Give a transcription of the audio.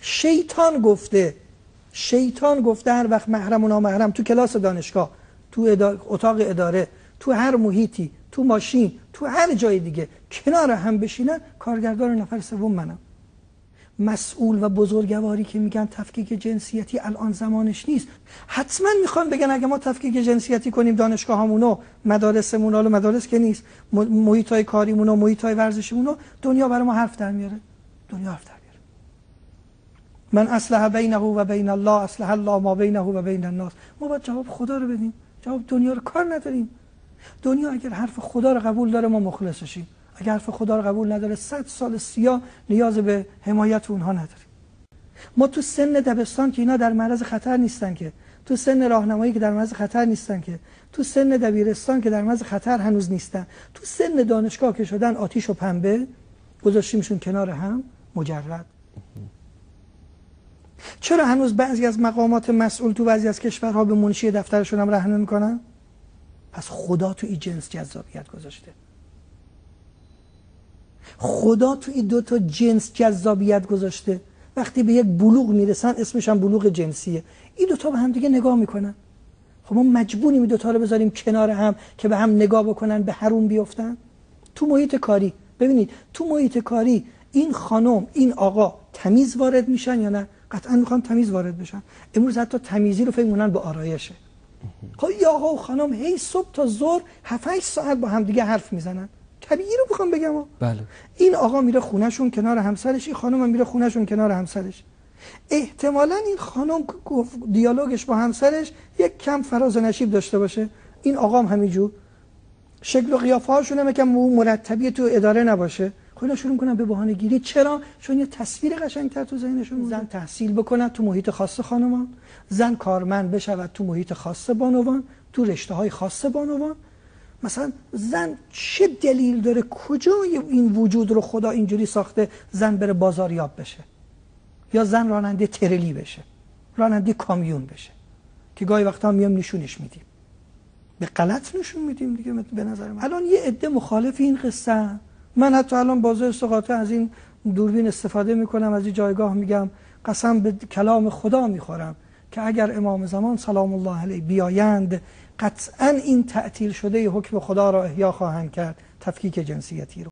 شیطان گفته هر وقت محرم و نامحرم تو کلاس دانشگاه، تو اتاق اداره، تو هر محیطی، تو ماشین، تو هر جای دیگه کنار هم بشینن، کارگردان نفر سوم منم. مسئول و بزرگواری که میگن تفکیک جنسیتی الان زمانش نیست، حتما میخوان بگن اگه ما تفکیک جنسیتی کنیم دانشگاه همونو، مدارسمون، حالا مدارس که نیست، محیطای کاریمون و محیطای ورزشیمون، دنیا برای ما حرف در میاره. دنیا حرف در میاره. من اصلح بینه و بین الله اصلح الله ما بینه و بین الناس. ما باید جواب خدا رو بدیم، جواب دنیا رو کار نداریم. دنیا اگر حرف خدا رو قبول داره ما مخلصشیم، اگر حرف خدا رو قبول نداره 100 سال سیاه نیاز به حمایت اونها نداریم. ما تو سن دبستان که اینا در معرض خطر نیستن که، تو سن راهنمایی که در معرض خطر نیستن که، تو سن دبیرستان که در معرض خطر هنوز نیستن، تو سن دانشگاه که شدن آتیش و پنبه، گذاشتیمشون کنار هم مجرد. چرا هنوز بعضی از مقامات مسئول تو بعضی از کشورها به منشی دفترشون هم رحم نمی‌کنن؟ پس خدا تو این جنس جذابیت گذاشته. خدا تو این 2 تا جنس جذابیت گذاشته. وقتی به یک بلوغ میرسن اسمش هم بلوغ جنسیه، این 2 تا به هم دیگه نگاه میکنن. خب ما مجبوریم این 2 تا رو بذاریم کنار هم که به هم نگاه بکنن، به حروم بیفتن. تو محیط کاری ببینید، تو محیط کاری این خانم این آقا تمیز وارد میشن یا نه؟ قطعا میخوان تمیز وارد بشن. امروز حتی تمیزی رو فکر میکنن به آرایشه. خب این آقا و خانم هی صبح تا ظهر 7-8 ساعت با هم دیگه حرف میزنن. طبیعی رو میخوام بگم. بله. این آقا میره خونهشون کنار همسرش، این خانم هم میره خونهشون کنار همسرش. احتمالاً این خانم دیالوگش با همسرش یک کم فراز و نشیب داشته باشه، این آقا هم همینجور. شکل و قیافه هاشون هم یکم مرتبی تو اداره نباشه. خب اینا شروع میکنن به بهانه گیری. چرا؟ چون یه تصویر قشنگتر تو ذهنشون. زن تحصیل بکنه تو محیط خاص خانمان، زن کارمند بشود تو محیط خاص بانوان، تو رشته‌های خاص بانوان. مثلا زن چه دلیل داره، کجای این وجود رو خدا اینجوری ساخته زن بره بازاریاب بشه، یا زن راننده ترلی بشه، راننده کامیون بشه، که گاهی وقتا میام نشونش میدیم، به غلط نشون میدیم دیگه. به نظر من الان یه عده مخالف این قصه. من حتی الان بازار استقاطه از این دوربین استفاده میکنم، از این جایگاه میگم قسم به کلام خدا میخورم که اگر امام زمان سلام الله علیه بیایند قطعا این تعطیل شده حکم خدا را احیا خواهند کرد، تفکیک جنسیتی رو.